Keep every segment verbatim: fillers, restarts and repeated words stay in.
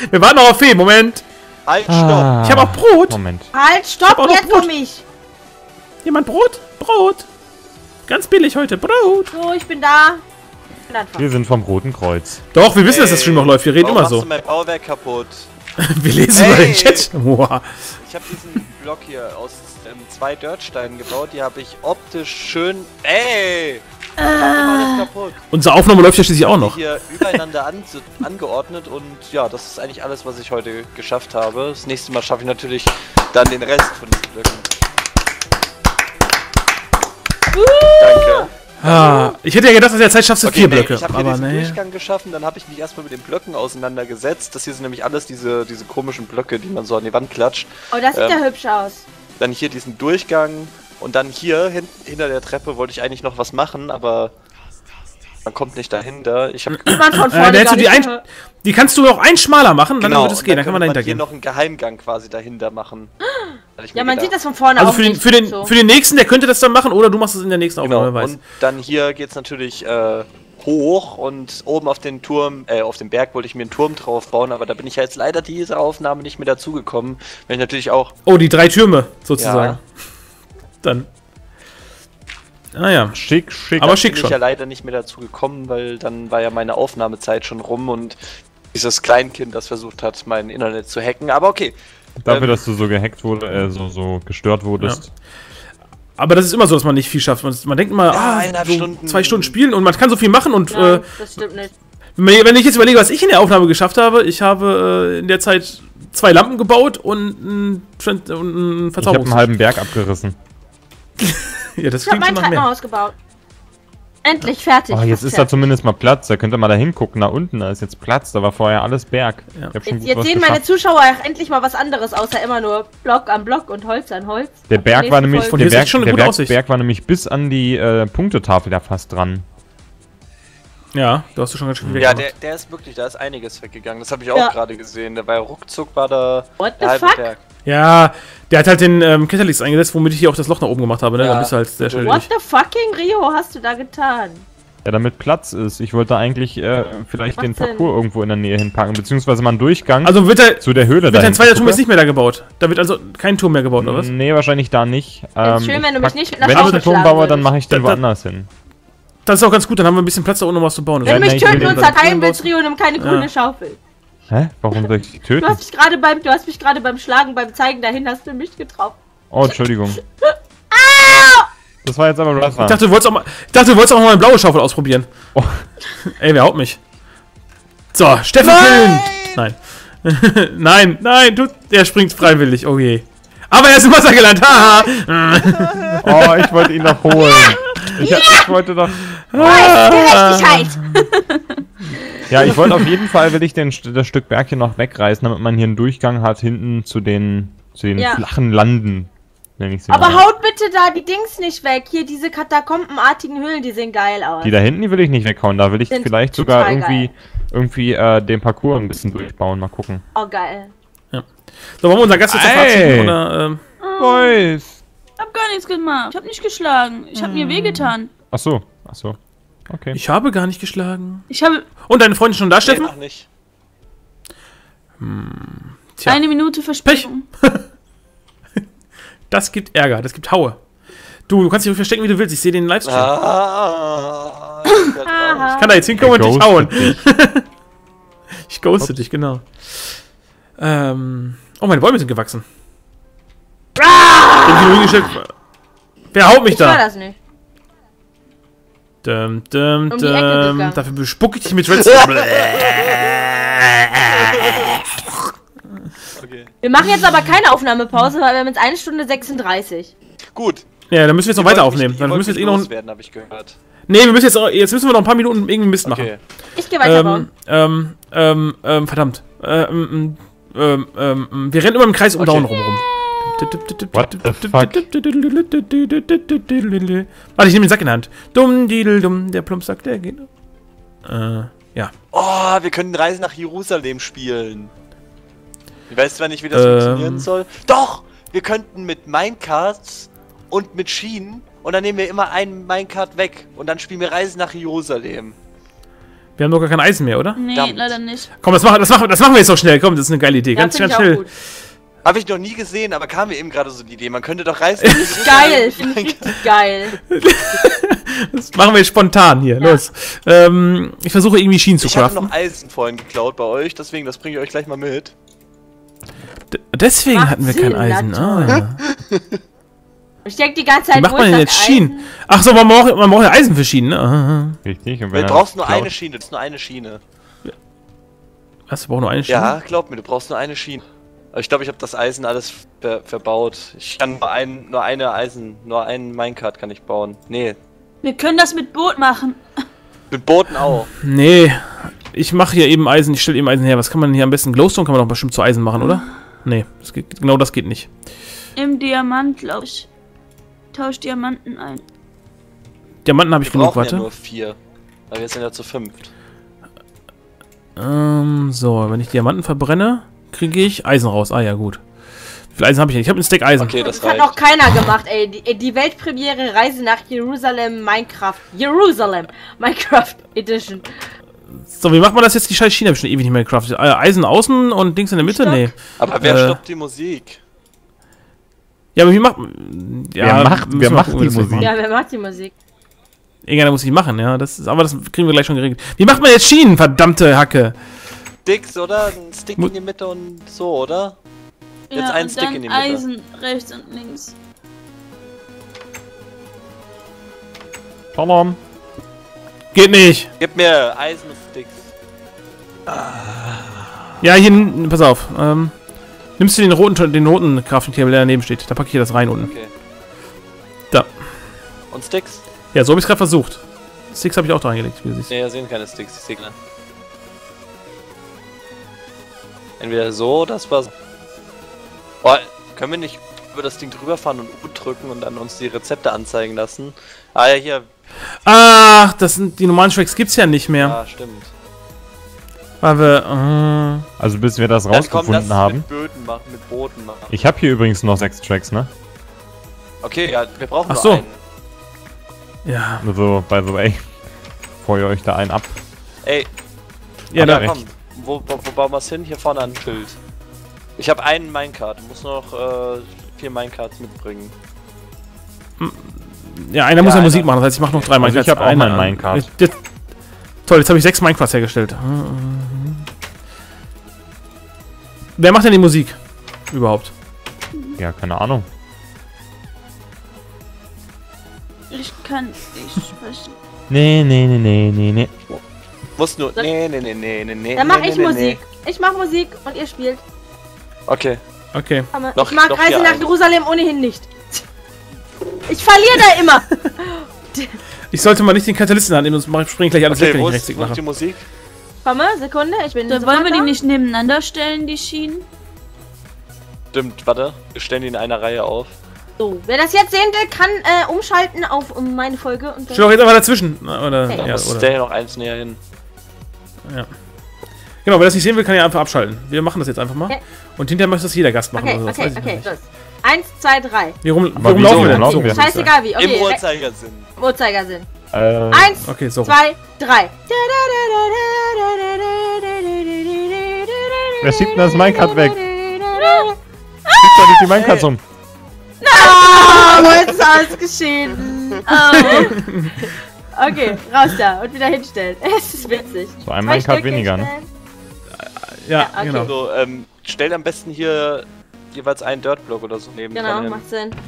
Wir warten noch auf Fee, Moment. Halt, stopp. Ah, ich habe auch Brot. Moment. Halt, stopp, jetzt komm ich. Jemand Brot? Brot. Ganz billig heute, Brot. So, ich bin da. Wir sind vom Roten Kreuz. Doch, wir wissen, dass das Stream noch läuft. Wir reden Warum immer machst so. du mein Bauwerk kaputt? Wir lesen Hey. mal den Chat. Wow. Ich habe diesen Block hier aus ähm, zwei Dirtsteinen gebaut. Die habe ich optisch schön... Ey! Mach alles kaputt. Unsere Aufnahme läuft ja schließlich auch noch. Hier übereinander an, angeordnet und ja, das ist eigentlich alles, was ich heute geschafft habe. Das nächste Mal schaffe ich natürlich dann den Rest von den Blöcken. Danke. Ah, ich hätte ja gedacht, in der Zeit schaffst du Okay, vier nee, Blöcke. ich habe hier Aber diesen nee. Durchgang geschaffen, dann habe ich mich erstmal mit den Blöcken auseinandergesetzt. Das hier sind nämlich alles diese, diese komischen Blöcke, die man so an die Wand klatscht. Oh, das sieht Ähm, ja hübsch aus. Dann hier diesen Durchgang und dann hier hin, hinter der Treppe wollte ich eigentlich noch was machen, aber man kommt nicht dahinter. Ich habe Man von Äh, vorne da hättest gar du die, nicht ein, gehört. die kannst du auch ein schmaler machen, dann genau, wird es gehen, dann kann man dahinter hier gehen. noch einen Geheimgang quasi dahinter machen. Hatte ich mir Ja, man gedacht. sieht das von vorne Also auch für den, nicht für, den, so. für den nächsten, der könnte das dann machen, oder du machst es in der nächsten Aufnahme, Genau, wer weiß. und dann hier geht's natürlich äh, hoch und oben auf den Turm, äh, auf dem Berg wollte ich mir einen Turm drauf bauen, aber da bin ich ja jetzt leider diese Aufnahme nicht mehr dazugekommen. Wenn ich natürlich auch... Oh, die drei Türme, sozusagen. Ja. Dann. Ah ja. Schick, schick. Aber da schick bin schon. ich ja leider nicht mehr dazu gekommen, weil dann war ja meine Aufnahmezeit schon rum und dieses Kleinkind, das versucht hat, mein Internet zu hacken, aber okay. Dafür, ähm, dass du so gehackt wurde, äh, so, so gestört wurdest. Aber das ist immer so, dass man nicht viel schafft. Man, man denkt immer, Ja, ah, eineinhalb so Stunden. zwei Stunden spielen und man kann so viel machen und Nein, äh, das stimmt nicht. wenn wenn ich jetzt überlege, was ich in der Aufnahme geschafft habe, ich habe äh, in der Zeit zwei Lampen gebaut und ein, Trend- und ein Ich habe Verzauberungs... einen halben Berg abgerissen. Ja, das Ich habe klingt mein schon nach mehr. Treppenhaus gebaut. Endlich fertig. Oh, jetzt fast ist da fertig. zumindest mal Platz. Da könnt ihr mal da hingucken. Da unten, da ist jetzt Platz. Da war vorher alles Berg. Ja. Ich hab schon Jetzt, gut jetzt was sehen meine geschafft. Zuschauer auch endlich mal was anderes, außer immer nur Block an Block und Holz an Holz. Der Berg Nächste war nämlich, Folge. Von der hier ist Berg, echt schon eine der gute Berg, Aussicht. Berg war nämlich bis an die äh, Punktetafel da fast dran. Ja, du hast du schon ganz schön viel Ja, weggemacht. der, der ist wirklich, da ist einiges weggegangen, das habe ich auch Ja. gerade gesehen. Der war ja ruckzuck, war da What the der halbe fuck? Berg. Ja, der hat halt den ähm, Catalyst eingesetzt, womit ich hier auch das Loch nach oben gemacht habe, ne? Ja. Dann bist du halt sehr schnell What durch. the fucking Rio hast du da getan? Ja, damit Platz ist. Ich wollte eigentlich äh, vielleicht Was den denn? Parcours irgendwo in der Nähe hinpacken, beziehungsweise mal einen Durchgang Also wird, der, zu der Höhle wird dahin. dein zweiter Turm Gucke. jetzt nicht mehr da gebaut? Da wird also kein Turm mehr gebaut, oder was? Nee, wahrscheinlich da nicht. Ähm, schön, ich wenn du mich pack- nicht mit nach Wenn ich Hause einen Turm schlagen baue, dann würdest. mache ich den Da- da- woanders hin. Das ist auch ganz gut, dann haben wir ein bisschen Platz da unten, um was zu bauen. Wenn Ja, du mich nee, ich töten will und den zerteilen dann- willst, Rio, nimm keine grüne Schaufel. Hä? Warum soll ich dich töten? Du hast mich gerade beim, du hast mich gerade beim Schlagen, beim Zeigen dahin, hast du mich getroffen. Oh, Entschuldigung. Das war jetzt aber Ich Wasser. dachte, du wolltest auch mal, ich dachte, du wolltest auch mal eine blaue Schaufel ausprobieren. Oh. Ey, wer haut mich? So, Steffen killen! Nein. nein, nein, du, der springt freiwillig, oh je. Aber er ist im Wasser gelandet, haha! Oh, ich wollte ihn noch holen. Ich, ich wollte doch... Gerechtigkeit! Ja, ich wollte auf jeden Fall, will ich den, St- das Stück Berg hier noch wegreißen, damit man hier einen Durchgang hat hinten zu den, zu den Ja. flachen Landen. Nenn ich sie Aber mal. haut bitte da die Dings nicht weg. Hier, diese katakombenartigen Höhlen, die sehen geil aus. Die da hinten, die will ich nicht weghauen. Da will ich Sind vielleicht total sogar irgendwie, geil. irgendwie äh, den Parcours ein bisschen durchbauen. Mal gucken. Oh, geil. So, wollen wir unseren Gast jetzt noch Ey! verabschieden, oder, ähm, Boys! Ich hab gar nichts gemacht. Ich hab nicht geschlagen. Ich hab mir wehgetan. Ach so, ach so. Okay. ich habe gar nicht geschlagen. Ich habe Und deine Freundin schon da, Nee, Steffen? noch nicht. Tja. eine Minute Verspätung. Das gibt Ärger, das gibt Haue. Du, du kannst dich verstecken, wie du willst, ich sehe den Livestream. Ah, ich werd raus. Ich kann da jetzt hinkommen und dich Ghostet hauen. dich. Ich ghoste dich, genau. Ähm. Oh, meine Bäume sind gewachsen. Den ich nur hingestellt. Wer haut mich Ich war da? das nicht. Dum, dum, Um die Ecke dum. gegangen. Dafür bespucke ich dich mit Redstone. Okay. Wir machen jetzt aber keine Aufnahmepause, weil wir haben jetzt eine Stunde sechsunddreißig. Gut. Ja, dann müssen wir jetzt noch Ihr weiter wollt mich- aufnehmen. ihr Dann wollt müssen wir mich jetzt eh noch. loswerden, habe ich gehört. Nee, wir müssen jetzt, auch- jetzt müssen wir noch ein paar Minuten irgendwie Mist machen. Okay. Ich gehe weiterbauen. Ähm, ähm, ähm, ähm, verdammt. Ähm, ähm, ähm, ähm, wir rennen immer im Kreis um Okay. Down rum. What the fuck? Warte, ich nehme den Sack in die Hand. Dumm, didel, dumm, der Plumpsack, der geht. Äh, ja. Oh, wir können Reise nach Jerusalem spielen. Ich weiß zwar nicht, wie das Ähm. funktionieren soll. Doch! Wir könnten mit Minecarts und mit Schienen und dann nehmen wir immer einen Minecart weg und dann spielen wir Reise nach Jerusalem. Wir haben doch gar kein Eisen mehr, oder? Nee, Verdammt. leider nicht. Komm, das machen, das, machen, das machen wir jetzt doch schnell. Komm, das ist eine geile Idee. Ja, Ganz, find ganz ich auch schnell. gut. Habe ich noch nie gesehen, aber kam mir eben gerade so die Idee. Man könnte doch Reisen. Geil, finde ich richtig geil. Das machen wir jetzt spontan hier. Ja. Los. Ähm, ich versuche irgendwie Schienen zu Ich habe craften. noch Eisen vorhin geklaut bei euch, deswegen das bringe ich euch gleich mal mit. D deswegen Macht hatten wir Sinn, kein Eisen. na Ah. Ich denke die ganze Zeit, Wie macht wo man ist denn das jetzt Schienen? Eisen? Ach so, man braucht, man braucht ja Eisen für Schienen, ne? Aha. Richtig. Und Du wenn er brauchst nur klaut- eine Schiene, das ist nur eine Schiene. Was, wir brauchen nur eine Schiene? Ja, glaub mir, du brauchst nur eine Schiene. Aber ich glaube, ich habe das Eisen alles ver verbaut. Ich kann nur, ein, nur eine Eisen, nur einen Minecart kann ich bauen. Nee, Wir können das mit Boot machen. mit Booten auch. Nee, ich mache hier eben Eisen, ich stelle eben Eisen her. Was kann man hier am besten? Glowstone kann man doch bestimmt zu Eisen machen, oder? Nee, das geht, genau das geht nicht. Im Diamant, glaube ich. Tausch Diamanten ein. Diamanten habe ich Wir genug, brauchen warte. ja nur vier. Aber wir sind ja zu fünft. Ähm, so, wenn ich Diamanten verbrenne, kriege ich Eisen raus. Ah ja, gut. Wie viel Eisen habe ich denn? Ich habe einen Stack Eisen. Okay, Das das hat noch reicht. keiner gemacht, ey. Die, die Weltpremiere Reise nach Jerusalem Minecraft. Jerusalem Minecraft Edition. So, wie macht man das jetzt? Die scheiß Schiene habe ich schon ewig nicht mehr gecraftet. Äh, Eisen außen und Dings in der Mitte? Stopp. Nee. Aber wer Äh. stoppt die Musik? Ja, aber wie macht... Ja, Wer macht- müssen wer wir macht gucken, die wie wir das Musik? machen. Ja, wer macht die Musik? Irgendeiner muss die machen, ja. Das ist, aber das kriegen wir gleich schon geregelt. Wie macht man jetzt Schienen, verdammte Hacke? Sticks, oder? Ein Stick Mu- in die Mitte und so, oder? Jetzt Ja, ein und Stick dann in die Mitte. Eisen rechts und links. Shalom. Geht nicht. Gib mir Eisensticks. Ja, hier, n- pass auf. Ähm, nimmst du den roten, den roten Crafting Table, der daneben steht. Da packe ich hier das rein unten. Okay. Da. Und Sticks? Ja, so habe ich es gerade versucht. Sticks habe ich auch da reingelegt, wie du siehst. Ne, da sind keine Sticks, ich sehe keine. Entweder so, das war so. Oh, können wir nicht über das Ding drüber fahren und U drücken und dann uns die Rezepte anzeigen lassen? Ah ja, hier. Ach, das sind die normalen Tracks gibt's ja nicht mehr. Ja, stimmt. Weil wir. Äh, Also bis wir das Dann komm, rausgefunden lass haben. mit Böden machen, mit Booten machen. Ich habe hier übrigens noch sechs Tracks, ne? Okay, ja, wir brauchen Ach nur so. einen. ja. Also, by the way. Bevor ihr euch da einen ab. Ey, Ja, ja, da. komm. Wo, wo, wo bauen wir es hin? Hier vorne ein Schild. Ich habe einen Minecart, du musst noch äh, vier Minecarts mitbringen. Ja, einer muss ja Ja, Musik einer. machen, das heißt, ich mache noch drei Also Minecrafts. ich hab auch Einer- meinen Minecart. Jetzt, toll, jetzt habe ich sechs Minecrafts hergestellt. Wer macht denn die Musik? Überhaupt? Ja, keine Ahnung. Ich kann nicht sprechen. Nee, nee, nee, nee, nee, nee. Muss nur. Soll- Nee, nee, nee, nee, nee, nee. Dann mach nee, ich nee, Musik. Ich mach Musik und ihr spielt. Nee. Okay. Okay. Aber Noch- ich mag noch Reise hier nach ein. Jerusalem ohnehin nicht. Ich verliere da immer. Ich sollte mal nicht den Katalysten annehmen, sonst springe ich gleich alles weg, Okay, wenn wo ich ist, Rechtsklick wo ist mache. die Musik? Komme, Sekunde, ich bin Da sofort wollen wir die da. nicht nebeneinander stellen, die Schienen. Stimmt, warte. Wir stellen die in einer Reihe auf. So, wer das jetzt sehen will, kann äh, umschalten auf um meine Folge und dann. Stell doch jetzt einfach dazwischen. Oder, Okay. Da ja, muss oder. der hier noch eins näher hin. Genau, wer das nicht sehen will, kann ja einfach abschalten. Wir machen das jetzt einfach mal. Ja. Und hinterher möchte das jeder Gast machen. Okay, oder so. Das okay, weiß ich noch okay, nicht. los. Eins, zwei, drei. Wie rum, Aber warum wieso? laufen wir denn? Laufen So, wir? muss ich sagen. Scheißegal wie. Im Okay, re- Uhrzeigersinn. Uhrzeigersinn. Äh, Eins, Okay, so. zwei, drei. Wer schiebt denn das Minecart weg? Schiebt doch nicht die Minecarts um. Ah, wo ist alles geschehen? Oh. Okay, raus da und wieder hinstellen. Es ist witzig. So ein Zwei Minecart Stück weniger, ne? hinstellen. Ja, Ja, okay. genau. So, ähm, stellt am besten hier jeweils einen Dirtblock oder so neben Genau, dran hin. macht Sinn.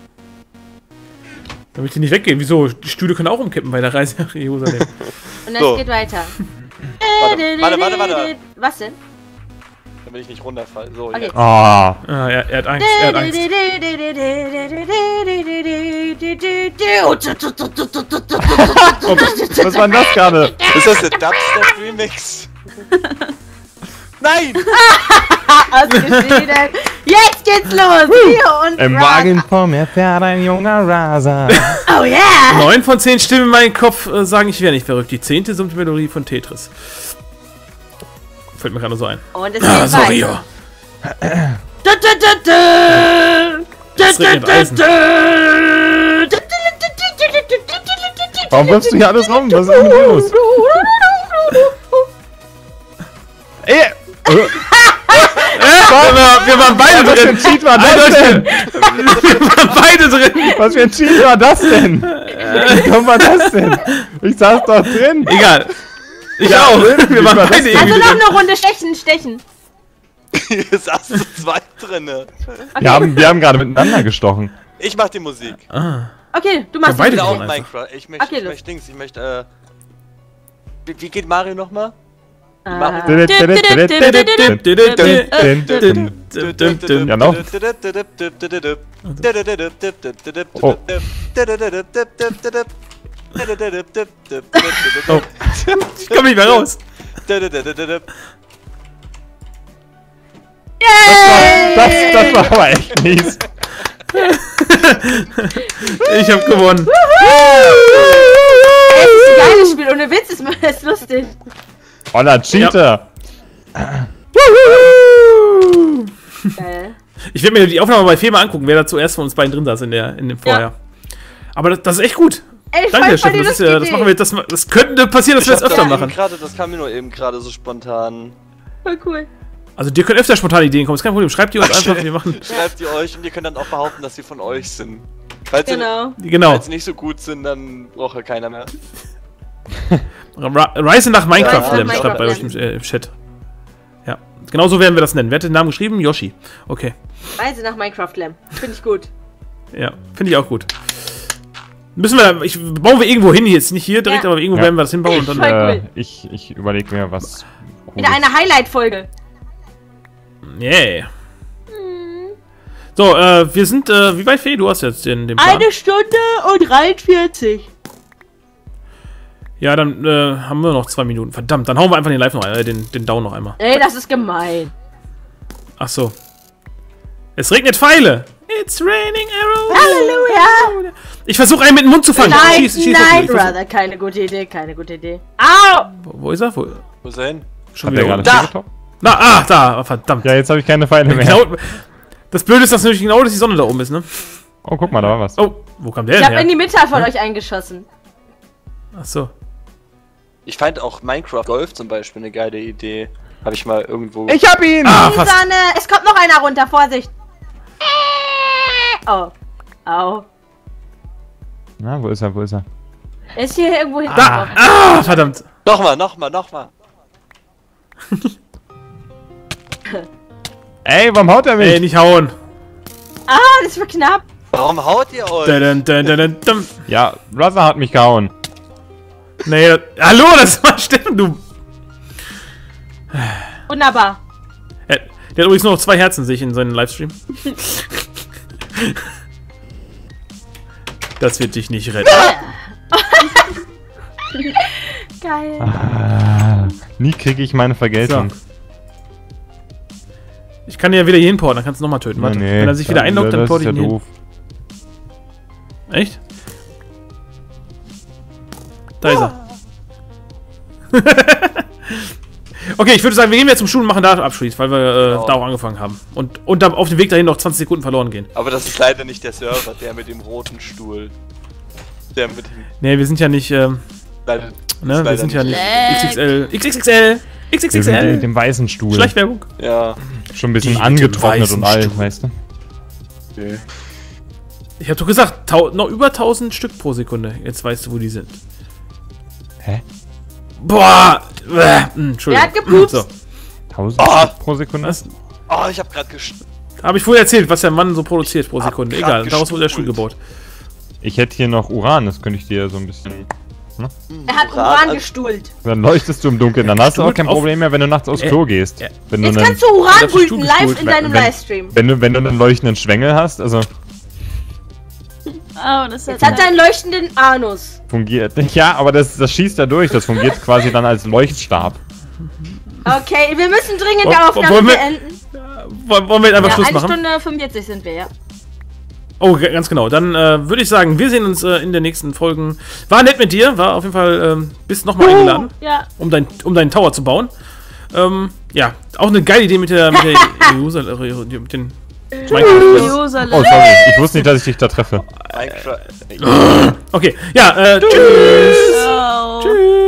Damit die nicht weggehen. Wieso? Die Stühle können auch umkippen bei der Reise nach Jerusalem. Und es So. geht weiter. Warte, warte, warte, warte. Was denn? Damit ich nicht runterfalle. So, Okay. jetzt. Ah, Ah, er, er hat Angst. Er hat Angst. oh, was war denn das gerade? Ist das der Dubstep-Remix? Nein! Ausgeschieden. Jetzt geht's los. Hier und Im Rock. Wagen vor mir fährt ein junger Raser. Oh yeah. Neun von zehn Stimmen in meinem Kopf äh, sagen, ich wäre nicht verrückt. Die zehnte summt Melodie von Tetris. Fällt mir gerade so ein. Und es Ah, geht sorry, weiter. ja. Du, du, du, du. Du, Es du, regnet du, Eisen. du. Du, du, du, du, du, du, du, du, du, Warum wirfst du hier alles rum? Was ist denn los? wir, wir waren beide Was für drin. ein Cheat war das denn? Wir waren beide drin. Was für ein Cheat war das denn? Wie dumm war das denn? Ich saß doch drin. Egal. Ich Ja, auch. wie Wir waren war das beide denn? Also irgendwie noch drin. eine Runde stechen, stechen. Hier saß zu zweit drinne. Wir haben, wir haben gerade miteinander gestochen. Ich mach die Musik. Ah. Okay, du machst Ja, beide Ich will auch gewonnen einfach. Minecraft. Ich möchte, Okay, ich los. möchte Dings, ich möchte, äh... Wie, wie geht Mario nochmal? Ah. Ja, noch. Oh. Oh. Ich komm nicht mehr raus. Das war, das, das war aber echt mies. Ich hab gewonnen. Es ist ein geiles Spiel, ohne Witz, ist es lustig. Oller Cheater. Geil. Ich werde mir die Aufnahme bei Fema angucken, wer da zuerst von uns beiden drin saß in, der, in dem Vorher. Aber das, das ist echt gut. Ey, ich Danke, fand voll Steffen. die Das, ist lustige ja, das Idee. machen wir, das, das könnte passieren, dass wir das öfter das machen. Grade, das kam mir nur eben gerade so spontan. Voll cool. Also dir können öfter spontane Ideen kommen, ist kein Problem. Schreibt die uns einfach, wir machen. Schreibt ihr euch und ihr könnt dann auch behaupten, dass sie von euch sind. Falls, Genau. sie, Genau. falls sie nicht so gut sind, dann braucht ja keiner mehr. Ra- Reise nach Minecraft, Ja, Lamb, Minecraft schreibt bei euch im, Lamb. äh, im Chat. Ja, genau so werden wir das nennen. Wer hat den Namen geschrieben? Yoshi. Okay. Reise nach Minecraft Lamb. Finde ich gut. Ja, finde ich auch gut. Müssen wir da, ich, bauen wir irgendwo hin, jetzt nicht hier direkt, Ja. aber irgendwo Ja. werden wir das hinbauen und dann. Voll Äh, cool. ich ich überlege mir was. Wieder eine Highlight-Folge. Yeah. So, äh, wir sind, äh, wie weit, Fee? Du hast jetzt den, den Plan. Eine Stunde und dreiundvierzig. Ja, dann äh, haben wir noch zwei Minuten. Verdammt, dann hauen wir einfach den Live noch ein, äh, den, den Down noch einmal. Ey, das ist gemein. Ach so. Es regnet Pfeile. It's raining arrows. Halleluja. Ich versuche einen mit dem Mund zu fangen. Nein, Schieß, schieß, nein, ich versuch- Brother. Keine gute Idee, keine gute Idee. Au! Wo, wo ist er? Wo? Wo ist er hin? Schon Hat der wieder gerade unten. Da! vorgetoppt? Na, ah, da. Oh, verdammt. Ja, jetzt habe ich keine Pfeile mehr. Genau, das Blöde ist, dass natürlich genau dass die Sonne da oben ist, ne? Oh, guck mal, da war was. Oh, wo kam der Ich denn hab in her? die Mitte von euch eingeschossen. Ach so. Ich fand auch Minecraft Golf zum Beispiel eine geile Idee. Habe ich mal irgendwo... Ich hab ihn! Ah, Die fast. Sonne. Es kommt noch einer runter. Vorsicht. Oh. Au. Na, wo ist er, wo ist er? Er ist hier irgendwo hinten. Da. drauf. Ah, verdammt. Nochmal, nochmal, nochmal. Ey, warum haut er mich? Ey, nicht hauen. Ah, das war knapp. Warum haut ihr euch? Dun, dun, dun, dun, dun. Ja, Ruzzer hat mich gehauen. Nee, das- hallo, das war Steffen, du. Wunderbar. Er, der hat übrigens nur noch zwei Herzen, sehe ich in seinem Livestream. Das wird dich nicht retten. Geil. Ah, nie kriege ich meine Vergeltung. Ich kann ihn ja wieder hier hinporten, dann kannst du nochmal töten. Warte. Wenn er sich wieder einloggt, dann das porte ist ich ja ihn doof. hin. Echt? Da ist er. Okay, ich würde sagen, wir gehen jetzt zum Stuhl und machen da Abschluss, weil wir äh, Genau. da auch angefangen haben. Und, und dann auf dem Weg dahin noch zwanzig Sekunden verloren gehen. Aber das ist leider nicht der Server, der mit dem roten Stuhl. Der mit dem... Nee, wir sind ja nicht, ähm, Leider, ne, wir leider sind ja nicht. nicht X X L. X X X L. X X Wir X sind mit L. dem weißen Stuhl. Schleichwerbung. Ja. Schon ein bisschen Die mit dem angetrocknet weißen und alt, Stuhl. weißt du? Okay. Ich hab doch gesagt, tau noch über tausend Stück pro Sekunde. Jetzt weißt du, wo die sind. Hä? Boah! Äh, hm, Entschuldigung. Wer hat gepupst? So. tausend Ah. Stück pro Sekunde? Was? Oh, ich hab grad gest... Habe ich vorher erzählt, was der Mann so produziert pro Sekunde. grad Egal, daraus wurde der Stuhl gestuhlt. gebaut. Ich hätte hier noch Uran, das könnte ich dir so ein bisschen... Er hat Uran Uran als- gestuhlt. Dann leuchtest du im Dunkeln, dann hast du auch Stuhl kein auf- Problem mehr, wenn du nachts aufs Äh, Klo gehst. äh. Wenn du Jetzt einen, kannst du Uran auf den Stuhl brüten, live gestuhlt, in wenn- deinem wenn- Livestream. wenn du, wenn du einen leuchtenden Schwengel hast, also Oh, das Jetzt hat er einen leuchtenden Anus. fungiert... Ja, aber das, das schießt da durch, das fungiert quasi dann als Leuchtstab. Okay, wir müssen dringend Wo- die wo- Aufnahme wollen wir- beenden. Wollen wollen wir jetzt einfach Ja, Schluss eine machen? Stunde fünfundvierzig sind wir, ja. Oh, g- ganz genau. Dann äh, würde ich sagen, wir sehen uns äh, in den nächsten Folgen. War nett mit dir, war auf jeden Fall, ähm, bist nochmal eingeladen, Ja. um, dein, um deinen Tower zu bauen. Ähm, ja, auch eine geile Idee mit der, mit der User, äh, mit den Minecraft. Oh, Jerusalem. sorry, ich wusste nicht, dass ich dich da treffe. Minecraft... Okay, ja, äh, tschüss. Ciao. Tschüss.